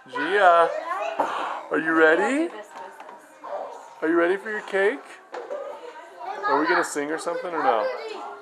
Gia, are you ready? Are you ready for your cake? Are we gonna sing or something or no?